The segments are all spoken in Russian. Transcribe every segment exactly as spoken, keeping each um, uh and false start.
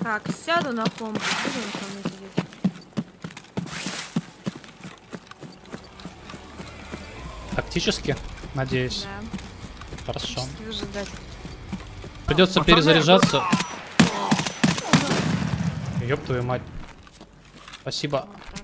Так, сяду на ком. Буду на ком сидеть. Тактически, надеюсь. Да. Хорошо. Пацаны. Придется перезаряжаться. Ёб твою мать. Спасибо.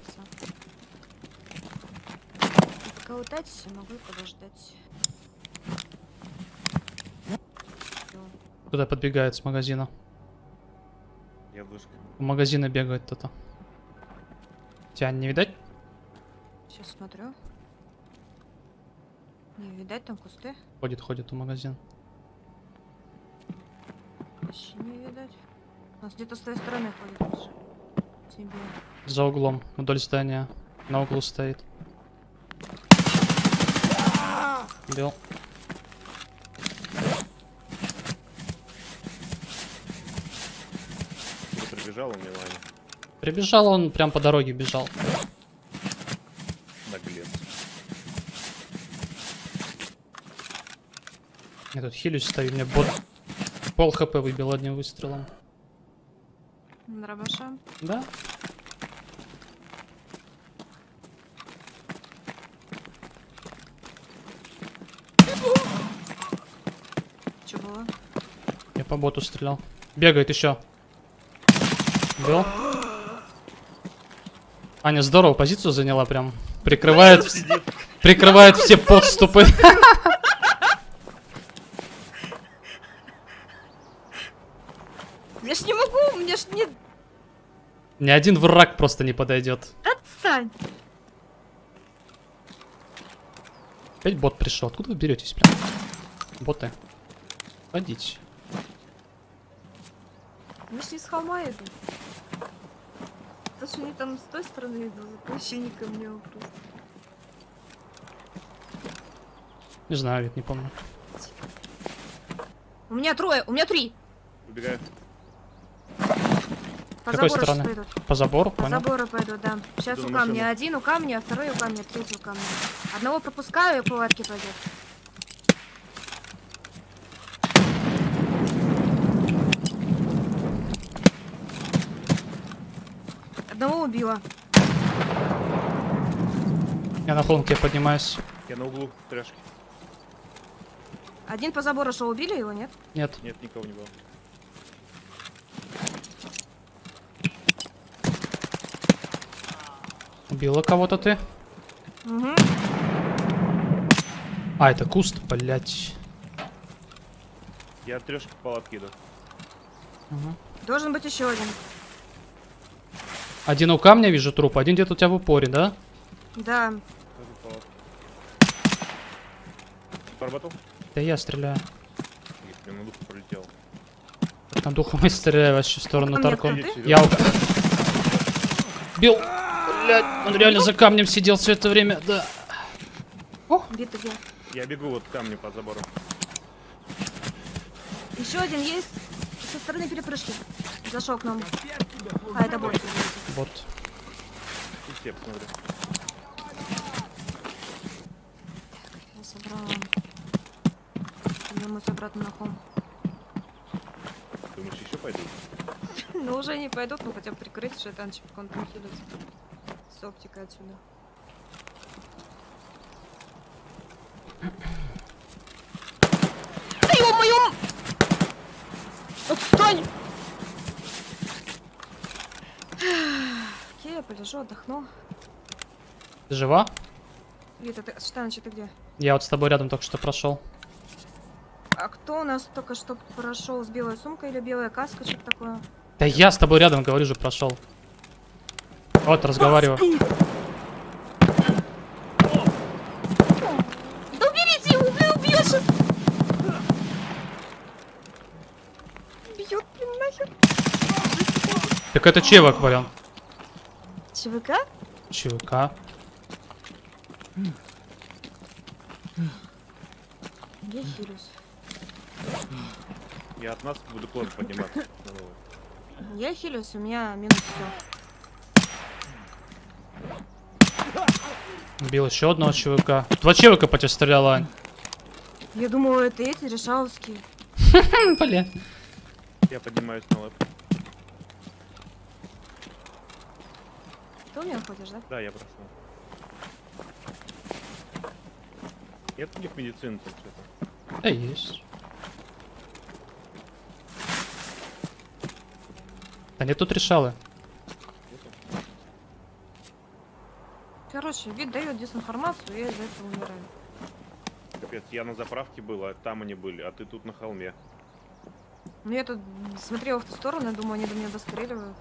Пока утайтесь, я могу подождать. Куда подбегает с магазина? Я вышка. У магазина бегает кто-то. Тебя не видать? Сейчас смотрю. Не видать, там кусты. Ходит, ходит у магазина. Вообще не видать. У нас где-то с той стороны ходит. Тебе. За углом, вдоль здания. На углу стоит. Бил. Ты прибежал у меня, Ваня? Прибежал он, прям по дороге бежал. Наглец. Я тут хилюсь стою, мне бот пол хп выбил одним выстрелом. Дробаша. Да? Что было? Я по боту стрелял. Бегает еще. Бил. Аня здорово позицию заняла прям. Прикрывает, прикрывает все подступы. Я ж не могу, мне ж не... Ни один враг просто не подойдет. Отстань! Опять бот пришел. Откуда вы беретесь, блин? Боты. Ходите. Мы ж не с холма иду. То, что они там с той стороны идут, вообще не ко мне вопрос. Не знаю, ведь не помню. У меня трое, у меня три! Убегаю. По С какой забору стороны? пойдут. По забору, По понял? забору пойду, да. Сейчас Иду у на камня машину. один у камня, а второй у камня, третий у камня. Одного пропускаю, и по латке пойдет. Одного убила. Я на холмке поднимаюсь. Я на углу трешки. Один по забору шел, убили его, нет? Нет. Нет, никого не было. Убила кого-то ты? Угу. А, это куст, блять. Я трешки по палатке иду. Угу. Должен быть еще один. Один у камня вижу труп, один где-то у тебя в упоре, да? Да. Тоже палатка. Поработал? Да я стреляю. Нет, мне на духу пролетел. На духу мы стреляем вообще в сторону Ко мне Таркон. кто-то? Я у... Бил! Блять, он реально за камнем сидел все это время, да. О! Биты где? Я бегу вот к камню по забору. Еще один есть со стороны перепрыжки. Зашел к нам. А, это бот. Вот. И все, посмотри. Я собрала. Вернусь обратно на холм. Думаешь, еще пойдут? Ну, уже не пойдут, ну хотя бы прикрыть, что это антипкон прикидывать. С оптикой отсюда. Да ё-моё! Отстань! Окей, я полежу, отдохну. Ты жива? Вита, ты, Штаныч, ты где? Я вот с тобой рядом только что прошел. А кто у нас только что прошел с белой сумкой или белая каска, что-то такое? Да я с тобой рядом, говорю же, прошел. Вот, разговариваю. Да уберите его, блин, убьет сейчас! Бьет, блин, нахер. Так это чевок, блин. ЧВК? ЧВК. Я хилюсь. Я от нас буду клон подниматься. на новый. Я хилюсь, у меня минус все. Убил еще одного ЧВК. Два ЧВК по тебе стреляла, Ань. Я думала, это эти решаловские. Блин. Я поднимаюсь на лэп. доме ходишь, да? Да, я прошел. Нет у них медицины тут что-то. Да есть. Да нет, тут решалы. Короче, вид дает дезинформацию, я из-за этого умираю. Капец, я на заправке был, а там они были, а ты тут на холме. Ну я тут смотрела в ту сторону, я думаю, они до меня достреливают.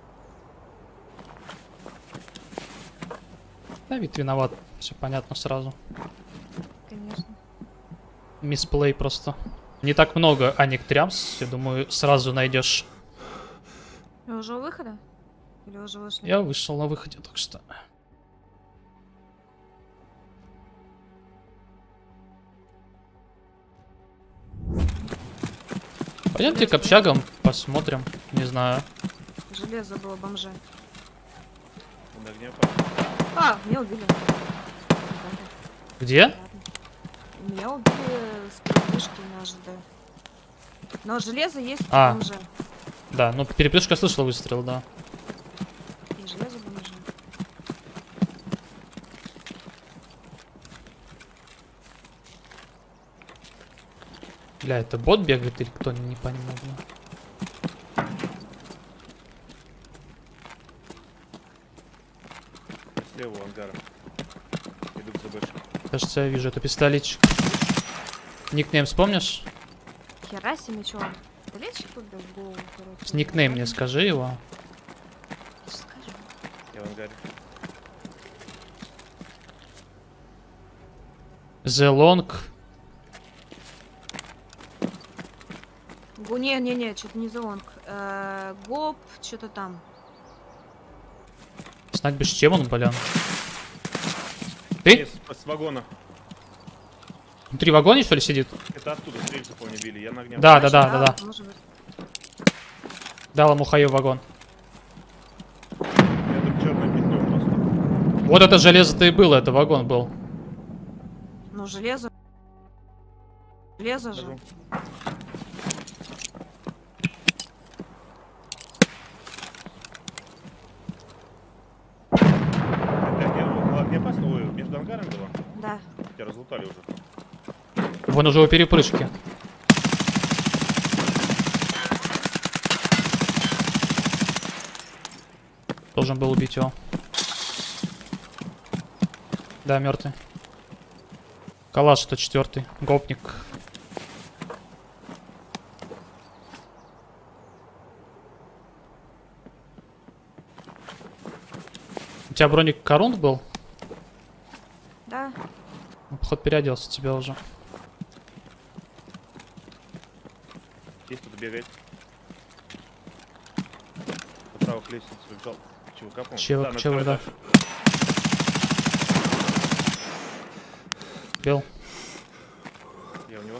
Да, вид виноват. Все понятно сразу. Конечно. Мисплей просто. Не так много Аник Трямс, я думаю, сразу найдешь. Вы уже у выхода? Или уже вышли? Я вышел на выходе, так что. Пойдемте к общагам, посмотрим. Не знаю. Железо было бомжа. Он огня пошел. А, меня убили. Где? Ладно. Меня убили с передвижки на ЖД. Но железо есть А. у бомжа. Да, ну переплюшка слышала выстрел, да. И железо бомжа. Бля, это бот бегает или кто, не понимаю. Слева у ангара. Иду к ЗБшке. Кажется, я вижу это пистолетчик. Никнейм вспомнишь? Хера себе, чё? Пистолетчик убил в голову, короче. С никнейм мне скажи его. Скажи. Я в ангаре. The Long. Гу, не, не, не, что-то не зонг. Э, Гоп, что-то там. Знать бы с чем он, блин. Не, Ты? с, с вагона. Внутри вагона, что ли, сидит? Это оттуда стрельцы, помню, били. Я на огне. Да, да, Значит, да, да, да. Может быть. Дал ему хаю в вагон. Я тут черное пятно просто. Вот это железо-то и было, это вагон был. Ну, железо. Железо же. Скажу. Это где? Около огнеопасного? Ой, между ангарами было? Да. Тебя разлутали уже. Вон уже у перепрыжки. Должен был убить его. Да, мертвый. Калаш сто четыре. Гопник. У тебя броник корунд был? Да. Ну, походу переоделся у тебя уже. Есть тут бегает. Направо к лестнице убежал. ЧВК, по-моему. ЧВК, Да, на ЧВК, второй да. этаж. Бел. Я у него.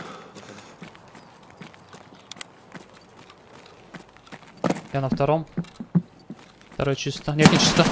Я на втором. Второй чисто. Нет, не чисто.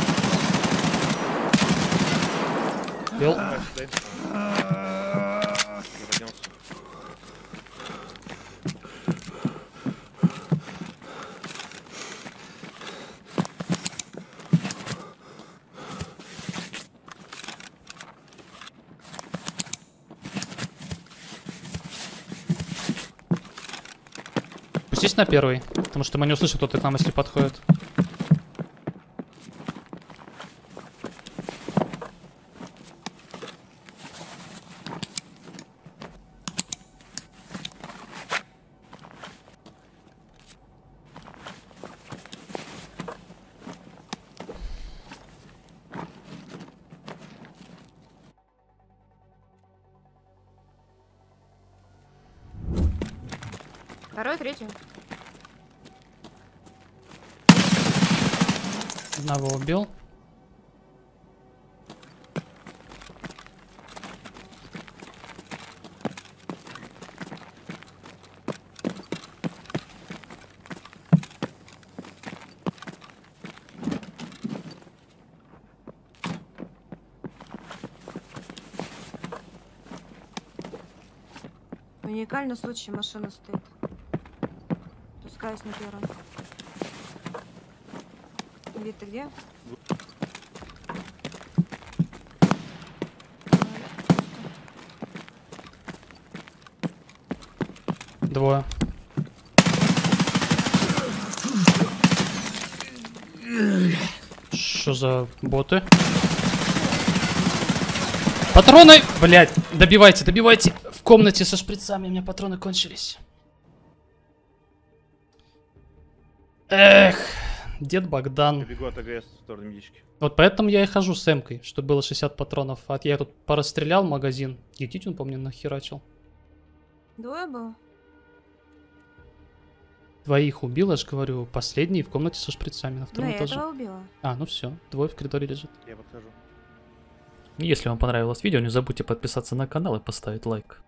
Бел. А, сюда. А. Не поднялся. Пустись на первый, потому что мы не услышим, кто-то к нам, если подходит. Второй, третий. Одного убил. Уникальный случай, машина стоит. Пускаюсь на первом. Вид, ты где? Двое. Что за боты? Патроны! Блять, добивайте, добивайте. В комнате со шприцами у меня патроны кончились. Эх, дед Богдан. Я бегу от АГС в сторону медички. Вот поэтому я и хожу с эмкой, чтобы было шестьдесят патронов. А я тут порастрелял магазин. Едите он по мне нахерачил. Двое было? Двоих убил, я же говорю. Последний в комнате со шприцами на Да, втором я этаже. этого убила. А, ну все, двое в коридоре лежит. Я подхожу. Если вам понравилось видео, не забудьте подписаться на канал и поставить лайк.